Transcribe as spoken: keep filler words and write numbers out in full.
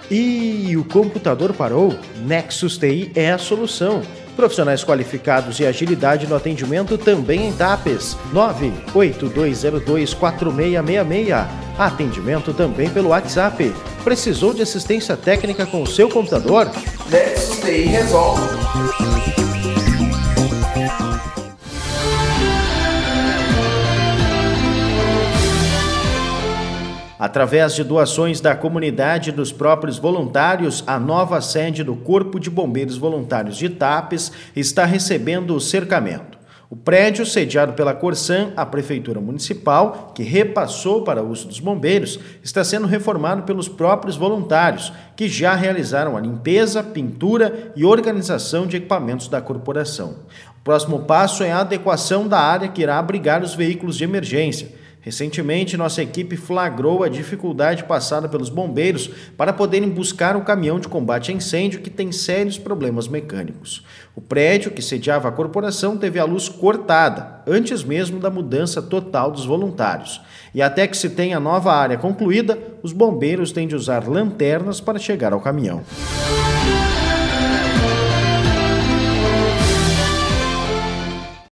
E o computador parou? Nexus T I é a solução. Profissionais qualificados e agilidade no atendimento também em TAPES. nove oito dois zero dois quatro seis seis seis. Atendimento também pelo WhatsApp. Precisou de assistência técnica com o seu computador? Nexus T I resolve. Através de doações da comunidade e dos próprios voluntários, a nova sede do Corpo de Bombeiros Voluntários de TAPES está recebendo o cercamento. O prédio, sediado pela Corsan, a Prefeitura Municipal, que repassou para uso dos bombeiros, está sendo reformado pelos próprios voluntários, que já realizaram a limpeza, pintura e organização de equipamentos da corporação. O próximo passo é a adequação da área que irá abrigar os veículos de emergência. Recentemente, nossa equipe flagrou a dificuldade passada pelos bombeiros para poderem buscar o caminhão de combate a incêndio que tem sérios problemas mecânicos. O prédio, que sediava a corporação, teve a luz cortada, antes mesmo da mudança total dos voluntários. E até que se tenha a nova área concluída, os bombeiros têm de usar lanternas para chegar ao caminhão.